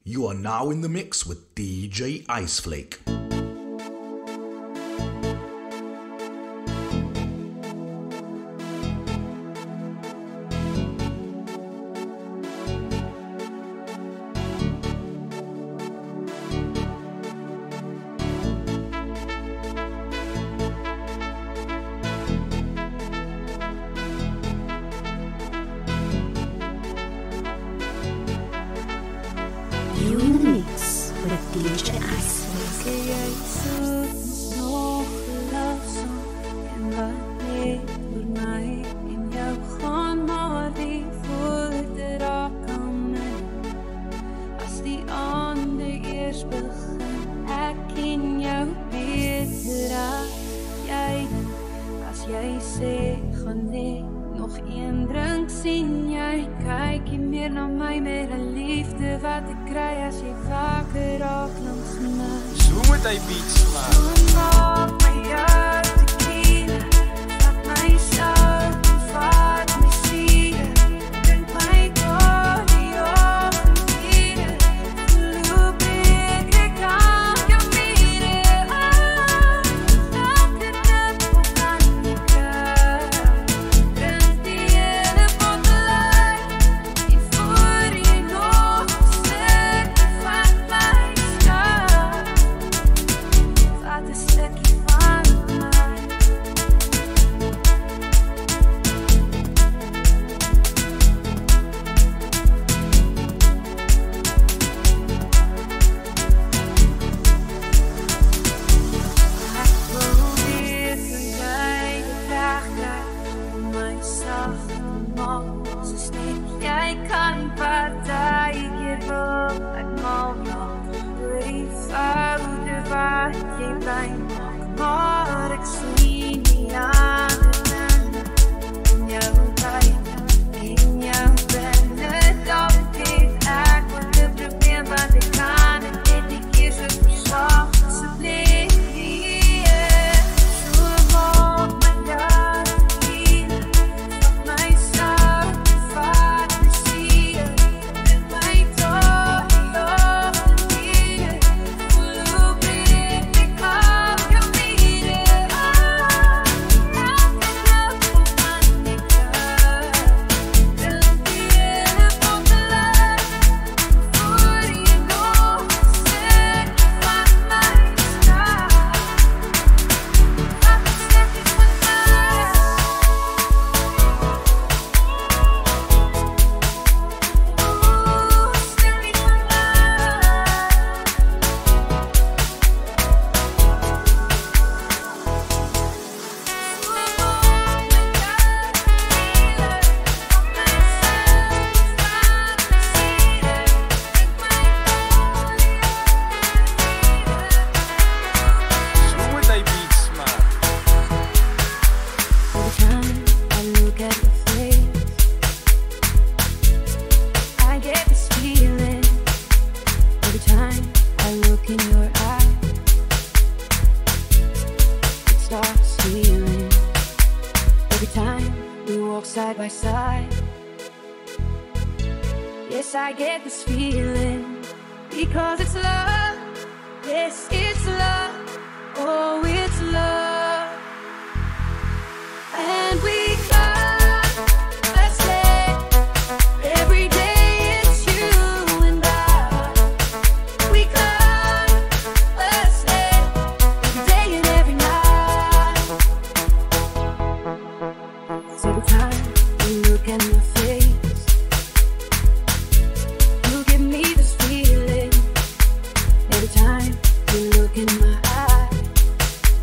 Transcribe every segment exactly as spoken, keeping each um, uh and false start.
You are now in the mix with D J Iceflake. Every time you look in my eyes,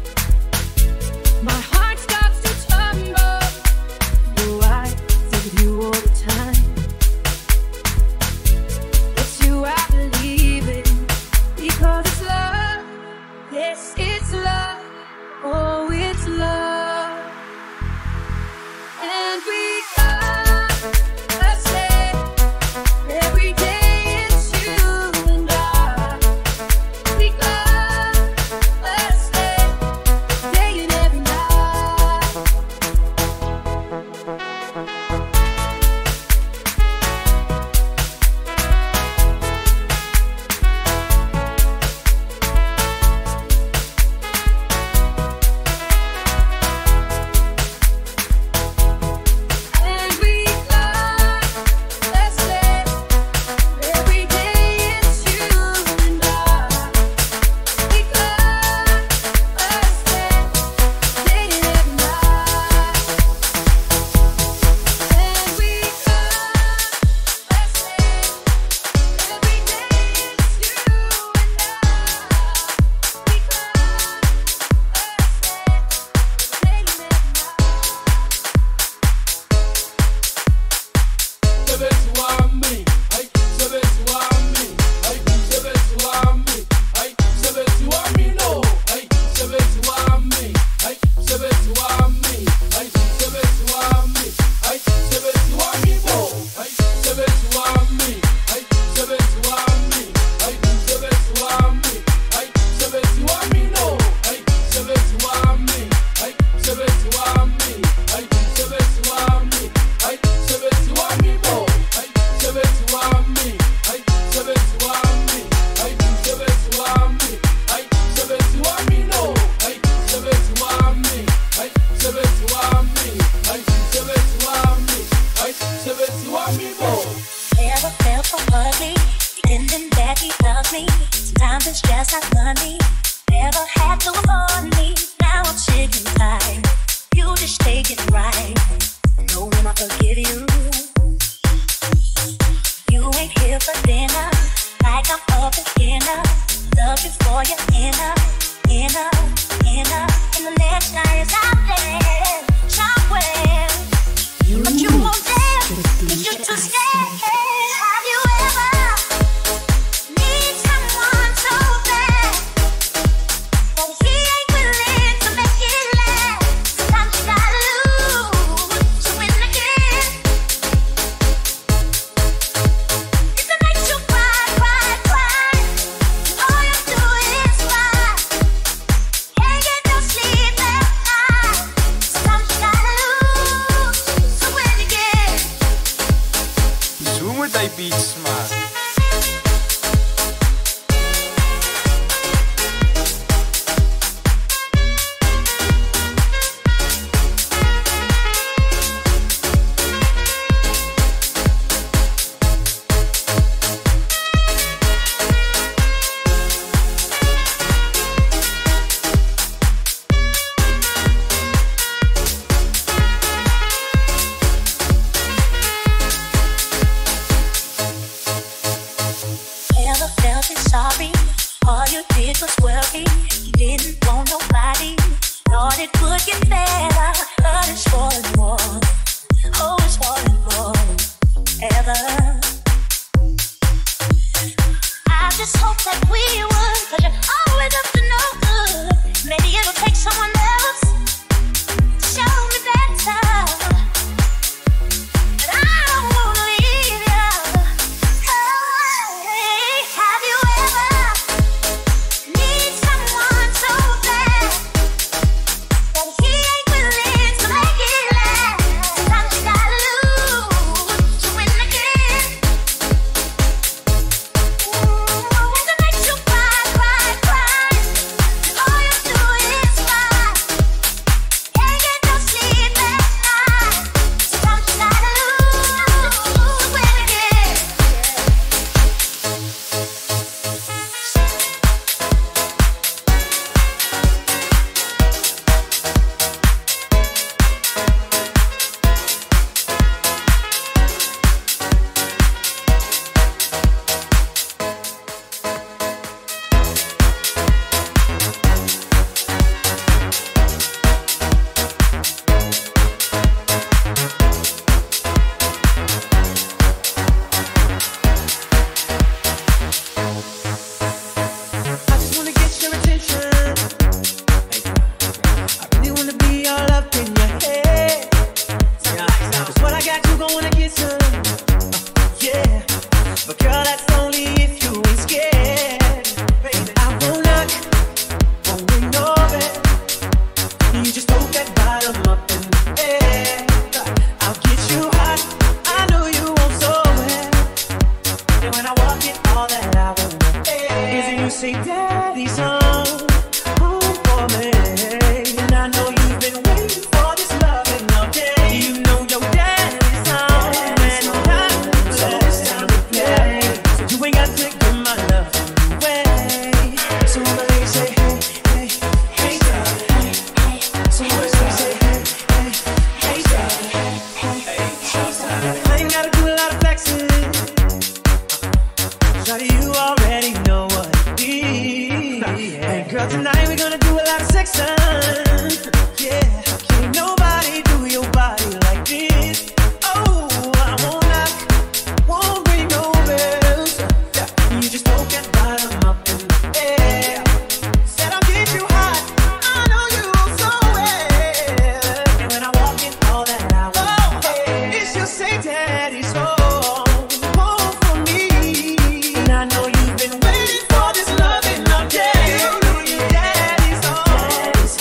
pretending that he loves me. Sometimes it's just not funny. Never had to afford me. Now I'm sick and tired. You just take it right. Know when I forgive you. You ain't here for dinner, like I'm up for dinner. Love you for your inner, inner, inner. And the next night is out there, somewhere. You, but you won't dare, cause you're too scared. Have you ever need someone so bad, but he ain't willing to make it last? Sometimes you gotta lose to win again. It's a night you cry, cry, cry. All you do is cry. Can't get no sleep at night. Sometimes you gotta lose to win again. Zoom met die beats, man. Never felt it sorry. All you did was worry. You didn't want nobody. Thought it would get better, but it's falling more. Oh, it's falling more. Ever. I just hope that we would, cause you're always up to no good. Maybe it'll take someone else to show me better. But I don't wanna leave you. Hey, have you ever need someone so bad, but he ain't willing to make it last? Sometimes you gotta lose to win again. Ooh, it's a night you cry, cry, cry. All you do is cry. Can't get no sleep at night. Sometimes you gotta lose to win again. I just wanna get your attention. I really wanna be all up in your head. Cause what I got, you gon' wanna get some. Uh, yeah, but girl, that's only if you ain't scared. I won't knock, won't ring no bell. You just poke that bottom up in the air. I'll get you hot, I know you want so well. And when I walk in, all that I want is that you say, Daddy's home, home for me. And I know you've been waiting for this loving all day. You know your daddy's home, and I'm blessed. It's time to play. So you ain't got to give my love away. So I'ma let you say, hey, hey, hey, darling, hey, hey. So I'ma say, say, hey, hey, hey, darling, hey, hey, hey, darling. I ain't gotta do a lot of flexing. Shawty, you already know what it is. Hey girl, tonight we're gonna do a lot of sexing. Yeah, can't nobody do your body like this. Oh, I won't knock, won't ring no bells. Yeah, you just poke that bottom up in the air. Said I'll get you hot, I know you so well. And when I walk in, all that I want, oh, it's just say Daddy's home, home for me. And I know you've been waiting for this loving all day. You know your daddy's home.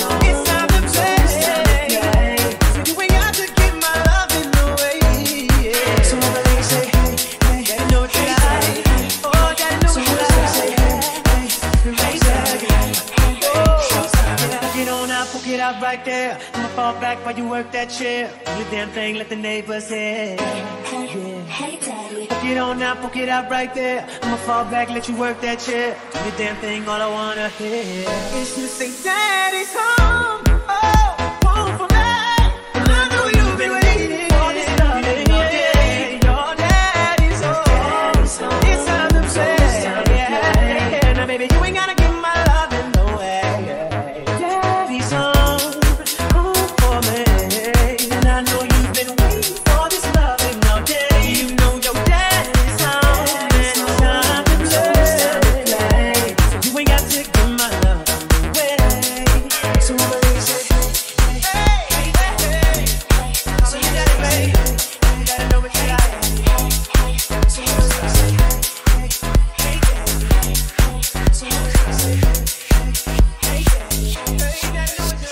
out right there. I'ma fall back while you work that chair. Do your damn thing, let the neighbors hear. Yeah. Hey, daddy. Poke it on out, poke it out right there. I'ma fall back, let you work that chair. Do your damn thing, all I wanna hear is you say, Daddy's home. Oh, home for me. And I know you've been waiting for this loving all day. Your daddy's home. It's time to play. Yeah. Now, baby, you ain't gotta give my loving away. Daddy's home, home for me. And I know you've been waiting for this loving all day. You know your daddy's home. And it's time to play. So you ain't got to give my love away. So when we say, hey, hey, hey, so you got it, baby. You gotta know what you got. So when we say, hey, hey, hey, so when we say, hey, hey, hey, you gotta know what you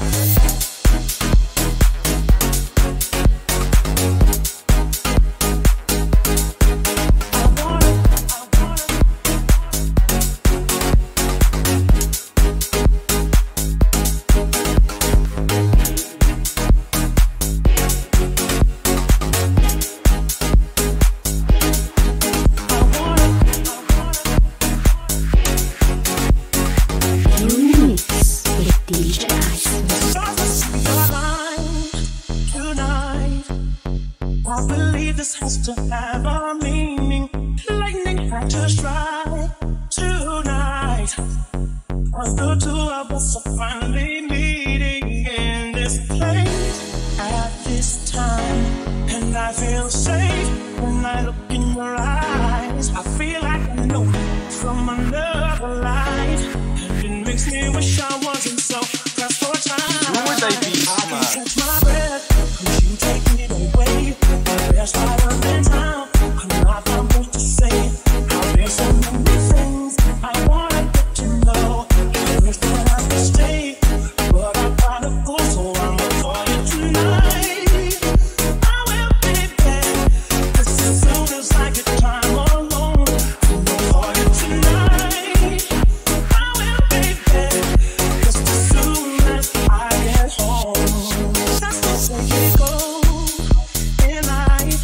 I believe this has to have a meaning. Lightning had to strike tonight. Cause the two of us are finally meeting in this place at this time. And I feel safe when I look in your eyes. I feel like I know you from another life. And it makes me wish I wasn't so pressed for time. Who would they be, I man? can catch my breath. Could you take it away? There's fire in town. I'm not supposed to say. There's so many things I wanna get to know. I wish that I could stay, but I'm kind of full, so I'ma call you tonight. I will be back. Just as soon as I get time alone, I'ma call you tonight. I will be back. Just as soon as I get home. That's the way it goes in life.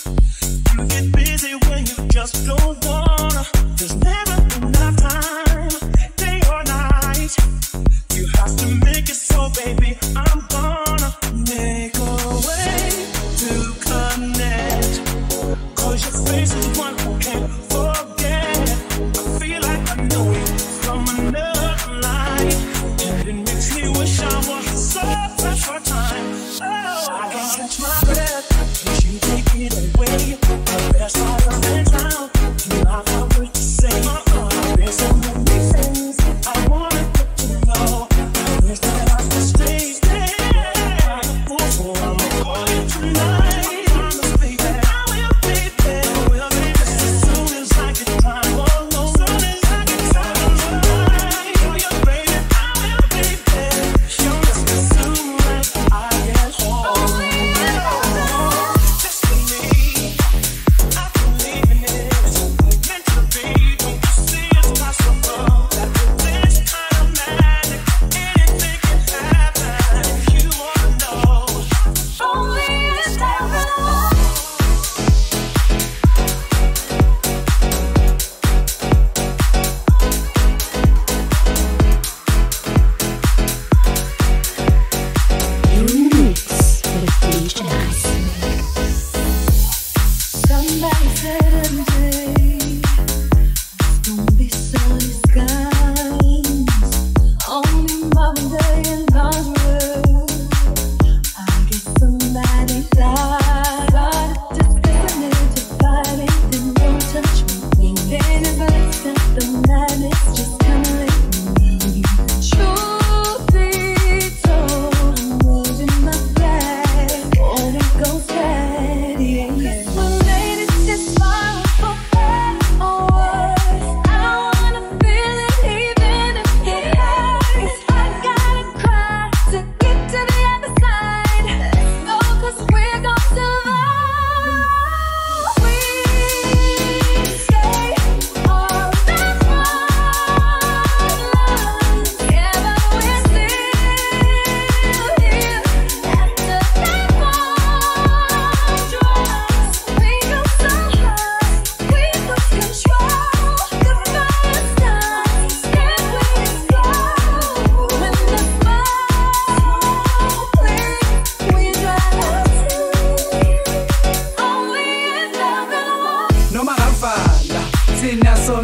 You get busy when you just don't wanna. There's never enough time, day or night. You have to make it so, baby. I'm gonna make a way to connect. Cause your face is one I can't forget. I feel like I know you from another life. And it makes me wish I wasn't so pressed for time. Oh, I can't catch my breath. Wish you take it away. The best part of the town. You have no word to say. Uh-uh. There's so many things I wanna get to know. I wish that I could stay. Stay. Oh, so I'ma call you tonight. I promise, baby, I will be there. I will be there. Just as soon as I get time alone. Soon as I get time alone. For you, baby, I will be there. Just as soon as I get home. Just for me, I believe in it. Meant to be, don't you see it's possible? That with this kind of magic, anything can happen. If you wanna know, only this time alone. Somebody said every day don't be sunny skies. Only one day in God's world. I guess somebody died. Got just listening to fighting, then don't touch me. Then if I stop the madness, just come with me. Truth be told, I'm waving my flag. Oh, it goes bad, yeah, yeah. Well, ladies, just smile for better or worse. I wanna feel it even if it hurts. I gotta cry to get to the other side. Let's go, 'cause we're gon' survive. We stay on that ride.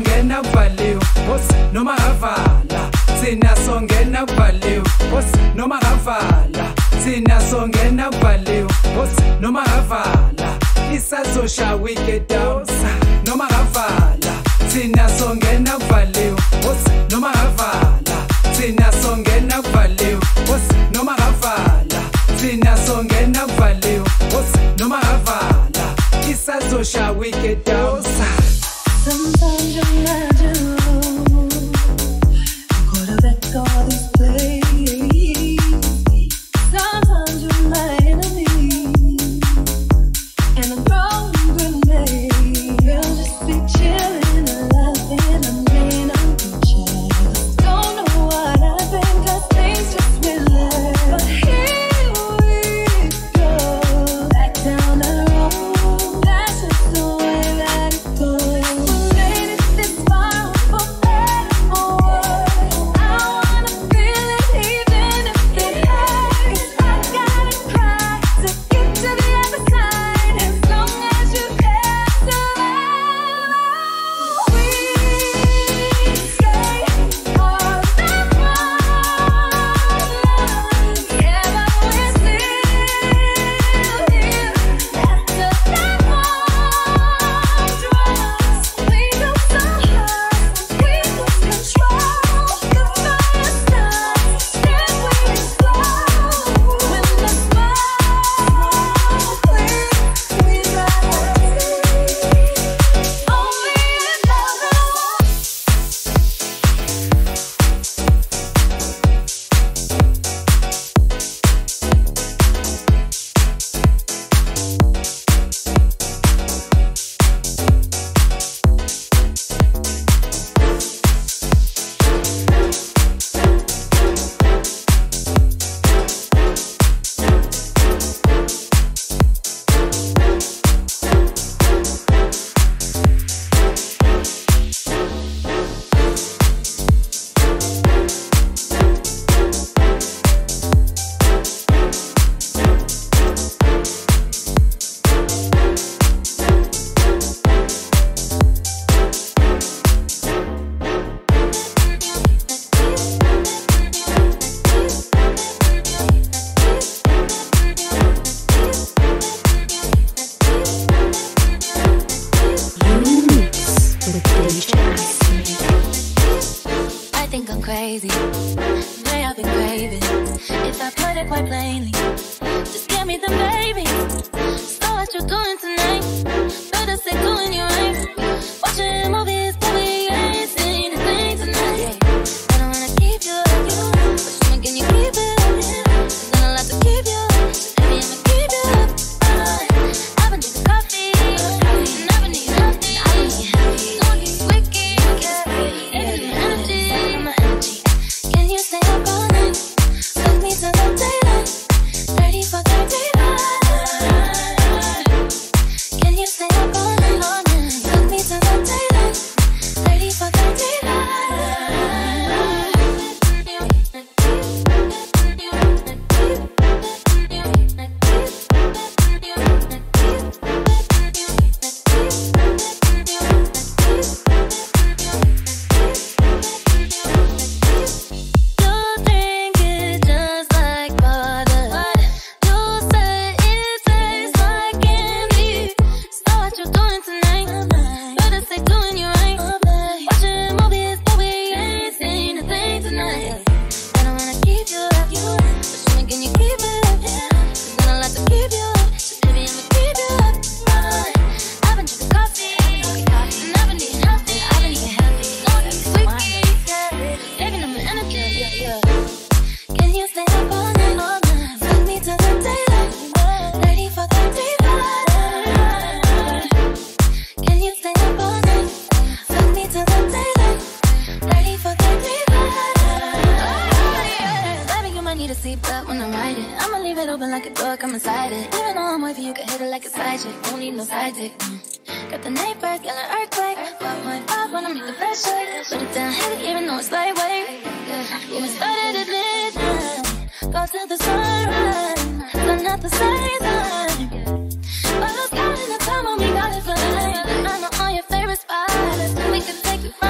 songena kuvaliwe boss noma ngavala thina songena kuvaliwe boss noma ngavala thina songena kuvaliwe boss noma ngavala isazosha wicked house noma ngavala thina songena kuvaliwe boss noma ngavala thina songena kuvaliwe boss noma ngavala thina songena kuvaliwe boss noma ngavala isazosha wicked house. Sometimes you imagine quarterback all these plays. Sometimes you're my enemy, and I'm growing with me. You'll just be chilling and laughing. I mean, I'm just don't know what happened, 'cause things just relax. But here we go, back down the road. That's just the way that it goes. Got the night bird, got an earthquake. five point five when I make the best shake. Put it down heavy, even though it's lightweight. Yeah, even started at midnight. Go till the sunrise, but not the same time. But I was counting the time when we got it flying. I know all your favorite spots. We could take you.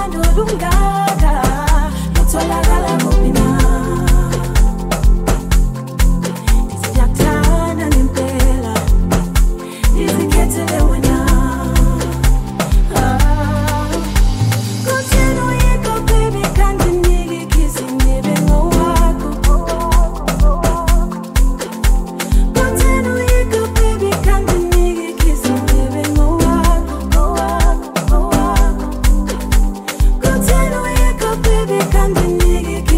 uthando lungaka lutholakala kuphi na siyakuthanda ngempela izikhethele wena kuthina uyikho baby kanti ngikikhisi ngibe ngowakho kuthina uyikho baby kanti ngikikhisi ngibe ngowakho ngowakho ngowakho kuthina uyikho baby kanti ngikikhisi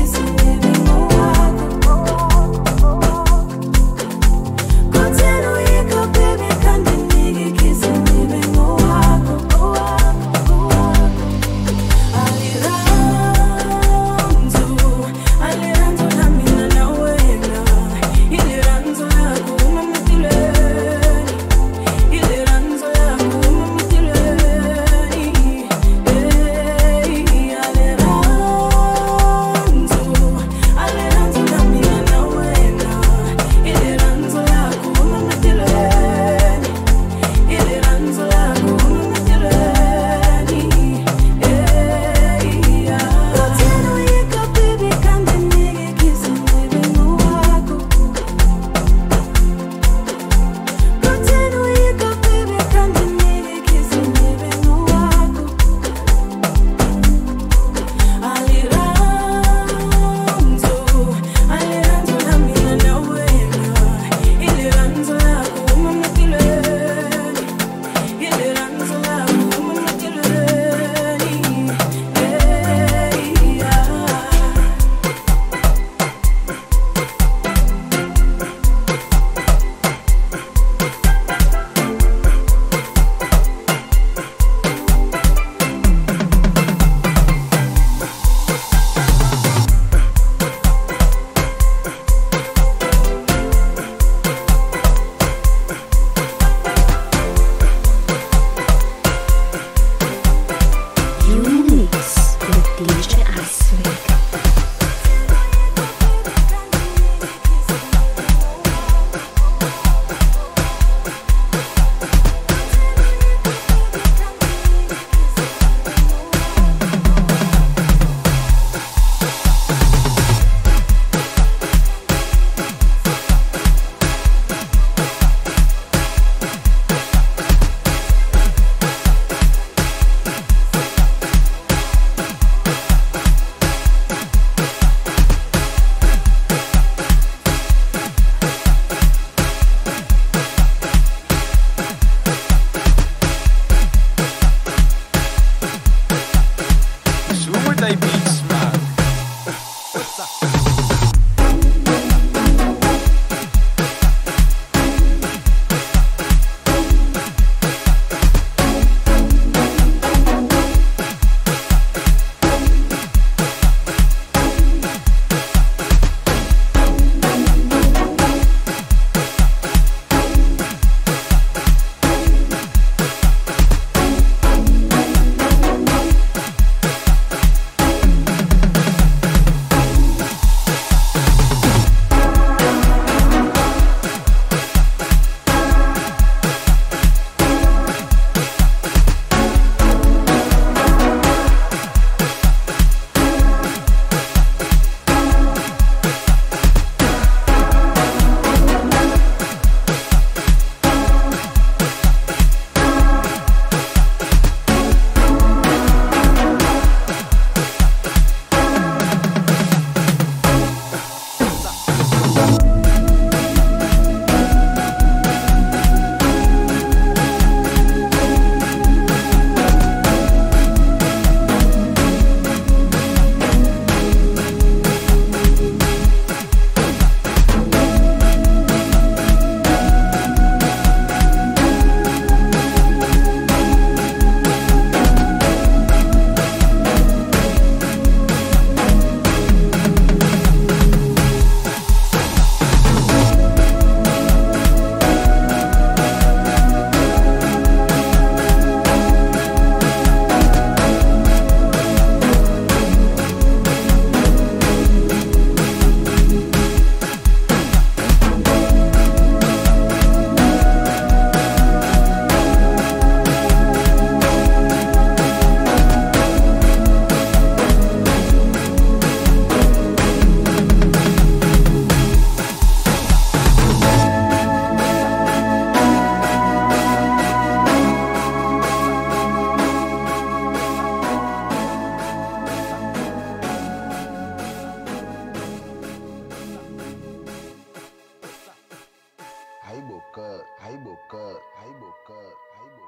boca, aí boca, aí boca, aí boca.